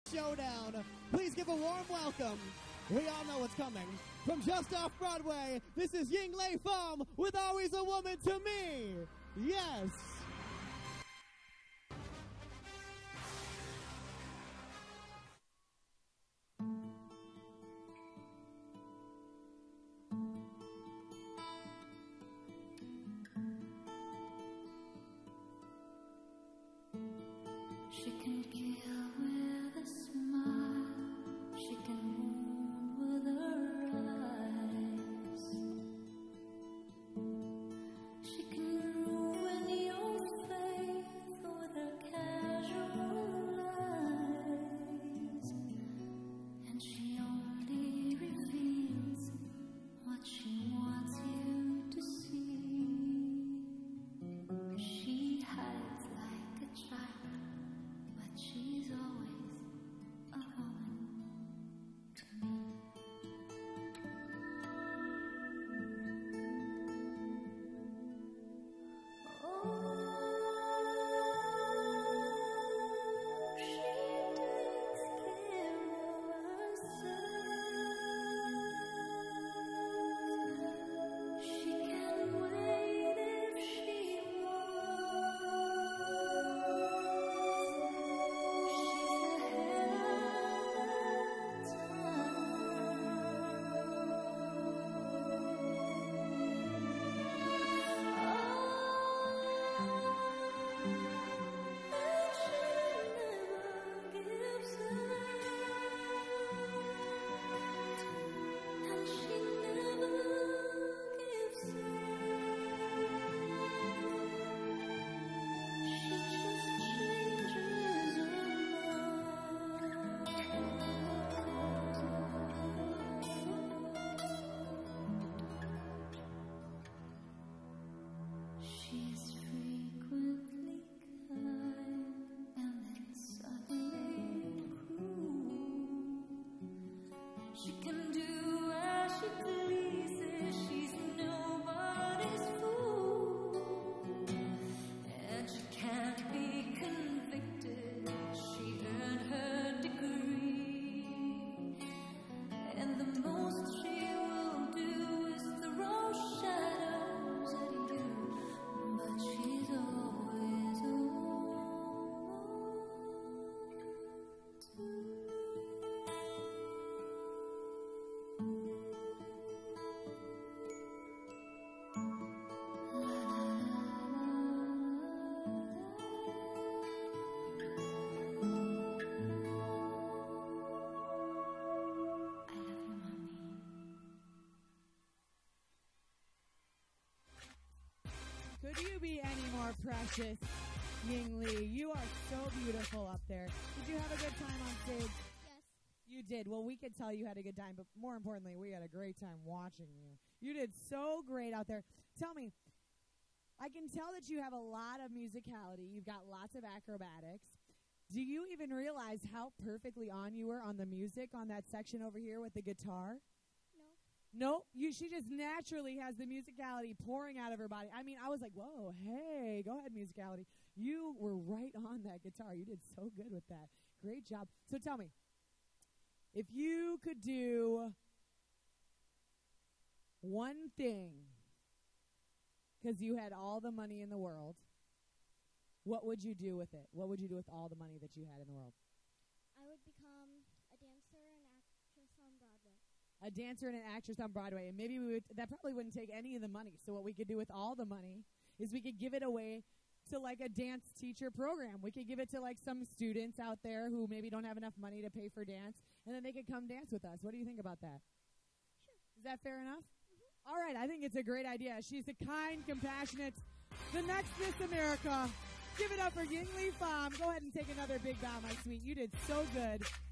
Showdown. Please give a warm welcome. We all know what's coming. From just off Broadway, this is Ying Pham with Always a Woman to Me. Yes. She can kill with a smile, she can wound with her eyes, she can ruin your faith with her casual lies, and she only reveals what she wants you to see. She hides like a child, but she's always a woman to me. Oh, she takes care of herself. She can wait if she wants. She's frequently kind and then suddenly cruel. She can do as she pleases, she's nobody's fool. And she can't be convicted, she earned her degree. And the most she will do is throw shadows at you, but she's always a woman to me. I love you, Mommy. Could you be any more precious, Ying Lee? You are so beautiful up there. Did you have a good time on stage? Yes. You did. Well, we could tell you had a good time, but more importantly, we had a great time watching you. You did so great out there. Tell me, I can tell that you have a lot of musicality. You've got lots of acrobatics. Do you even realize how perfectly on you were on the music on that section over here with the guitar? No. No, she just naturally has the musicality pouring out of her body. I mean, I was like, whoa, hey, go ahead, musicality. You were right on that guitar. You did so good with that. Great job. So tell me, if you could do one thing, because you had all the money in the world, what would you do with it? What would you do with all the money that you had in the world? I would become a dancer and actress on Broadway. A dancer and an actress on Broadway. And maybe that probably wouldn't take any of the money. So what we could do with all the money is we could give it away to like a dance teacher program. We could give it to like some students out there who maybe don't have enough money to pay for dance, and then they could come dance with us. What do you think about that? Sure. Is that fair enough? Mm-hmm. All right, I think it's a great idea. She's the kind, compassionate, the next Miss America. Give it up for Ying Pham. Go ahead and take another big bow, my sweet. You did so good.